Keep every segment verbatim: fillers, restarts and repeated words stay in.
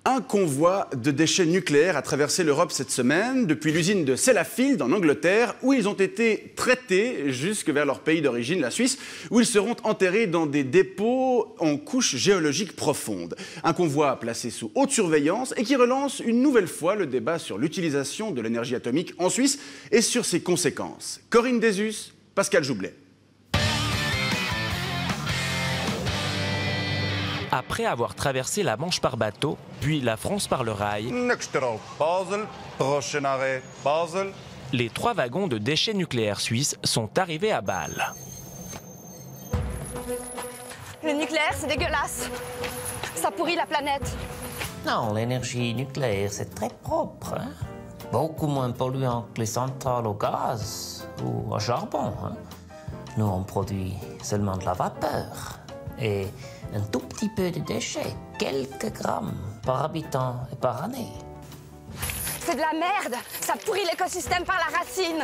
Un convoi de déchets nucléaires a traversé l'Europe cette semaine, depuis l'usine de Sellafield en Angleterre, où ils ont été traités jusque vers leur pays d'origine, la Suisse, où ils seront enterrés dans des dépôts en couches géologiques profondes. Un convoi placé sous haute surveillance et qui relance une nouvelle fois le débat sur l'utilisation de l'énergie atomique en Suisse et sur ses conséquences. Corinne Desus, Pascal Joublet. Après avoir traversé la Manche par bateau, puis la France par le rail, Basel, prochain arrêt, Basel. Les trois wagons de déchets nucléaires suisses sont arrivés à Bâle. Le nucléaire, c'est dégueulasse. Ça pourrit la planète. Non, l'énergie nucléaire, c'est très propre. Hein? Beaucoup moins polluant que les centrales au gaz ou au charbon. Hein? Nous, on produit seulement de la vapeur. Et un tout petit peu de déchets, quelques grammes par habitant et par année. C'est de la merde. Ça pourrit l'écosystème par la racine.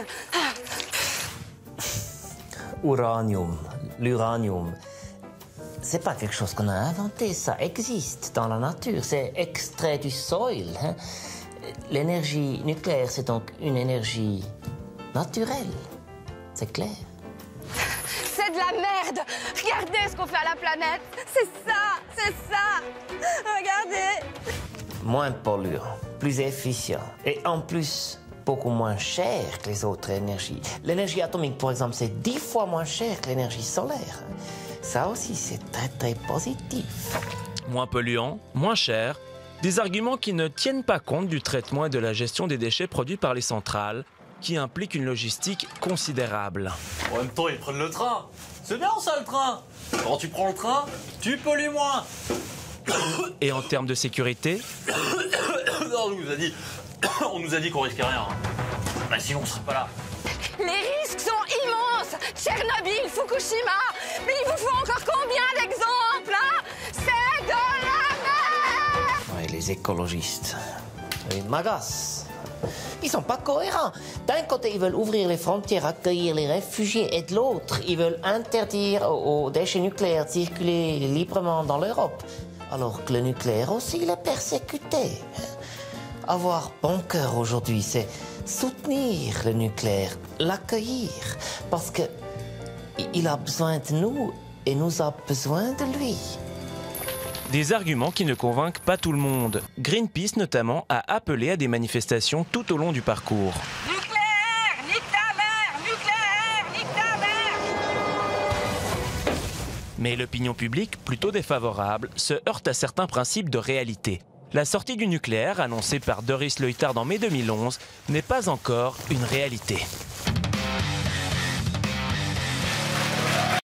Uranium, l'uranium, c'est pas quelque chose qu'on a inventé, ça existe dans la nature, c'est extrait du sol. Hein? L'énergie nucléaire, c'est donc une énergie naturelle, c'est clair. C'est de la merde. Regardez ce qu'on fait à la planète. C'est ça, c'est ça. Regardez. Moins polluant, plus efficient et en plus beaucoup moins cher que les autres énergies. L'énergie atomique, par exemple, c'est dix fois moins cher que l'énergie solaire. Ça aussi, c'est très très positif. Moins polluant, moins cher, des arguments qui ne tiennent pas compte du traitement et de la gestion des déchets produits par les centrales, qui implique une logistique considérable. En même temps, ils prennent le train. C'est bien ça, le train. Quand tu prends le train, tu pollues moins. Et en termes de sécurité, non, on nous a dit, on nous a dit qu'on risquait rien. Bah, sinon, on serait pas là. Les risques sont immenses. Tchernobyl, Fukushima. Mais il vous faut encore combien d'exemples, hein? C'est de la merde. Ouais, les écologistes, ils m'agacent. Ils sont pas cohérents. D'un côté, ils veulent ouvrir les frontières, accueillir les réfugiés, et de l'autre, ils veulent interdire aux déchets nucléaires de circuler librement dans l'Europe. Alors que le nucléaire aussi, il est persécuté. Avoir bon cœur aujourd'hui, c'est soutenir le nucléaire, l'accueillir, parce que il a besoin de nous et nous a besoin de lui. des arguments qui ne convainquent pas tout le monde. Greenpeace notamment a appelé à des manifestations tout au long du parcours. Nucléaire, nique ta mère, nucléaire, nique ta mère. Mais l'opinion publique, plutôt défavorable, se heurte à certains principes de réalité. La sortie du nucléaire, annoncée par Doris Leuthard en mai deux mille onze, n'est pas encore une réalité.